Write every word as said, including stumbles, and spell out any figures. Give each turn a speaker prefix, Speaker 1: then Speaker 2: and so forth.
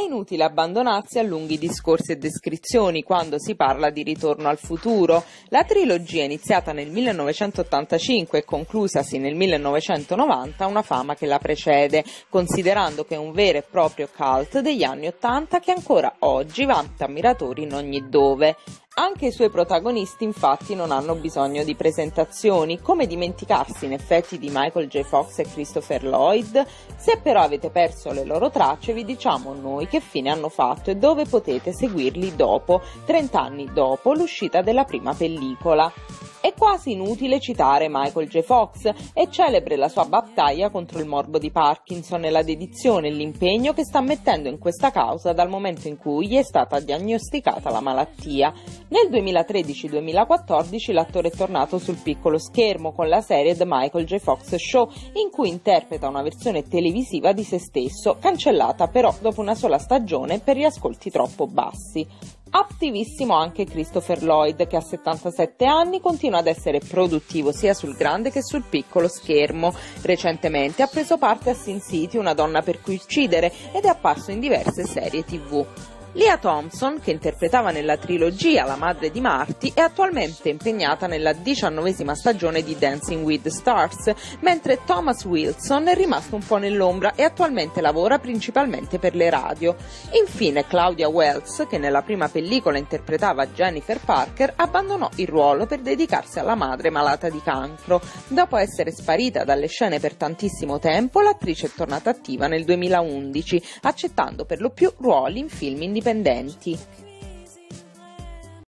Speaker 1: inutile abbandonarsi a lunghi discorsi e descrizioni quando si parla di Ritorno al futuro. La trilogia, iniziata nel millenovecentottantacinque e conclusasi nel millenovecentonovanta, ha una fama che la precede, considerando che è un vero e proprio cult degli anni ottanta che ancora oggi vanta ammiratori in ogni dove. Anche i suoi protagonisti infatti non hanno bisogno di presentazioni, come dimenticarsi in effetti di Michael J. Fox e Christopher Lloyd. Se però avete perso le loro tracce, vi diciamo noi che fine hanno fatto e dove potete seguirli dopo, trenta anni dopo l'uscita della prima pellicola. È quasi inutile citare Michael J. Fox, è celebre la sua battaglia contro il morbo di Parkinson e la dedizione e l'impegno che sta mettendo in questa causa dal momento in cui gli è stata diagnosticata la malattia. Nel duemilatredici duemilaquattordici l'attore è tornato sul piccolo schermo con la serie The Michael J. Fox Show, in cui interpreta una versione televisiva di se stesso, cancellata però dopo una sola stagione per gli ascolti troppo bassi. Attivissimo anche Christopher Lloyd, che a settantasette anni continua ad essere produttivo sia sul grande che sul piccolo schermo. Recentemente ha preso parte a Sin City, Una donna per cui uccidere, ed è apparso in diverse serie tivù. Lea Thompson, che interpretava nella trilogia la madre di Marty, è attualmente impegnata nella diciannovesima stagione di Dancing with the Stars, mentre Thomas Wilson è rimasto un po' nell'ombra e attualmente lavora principalmente per le radio. Infine Claudia Wells, che nella prima pellicola interpretava Jennifer Parker, abbandonò il ruolo per dedicarsi alla madre malata di cancro. Dopo essere sparita dalle scene per tantissimo tempo, l'attrice è tornata attiva nel duemilaundici, accettando per lo più ruoli in film indipendenti.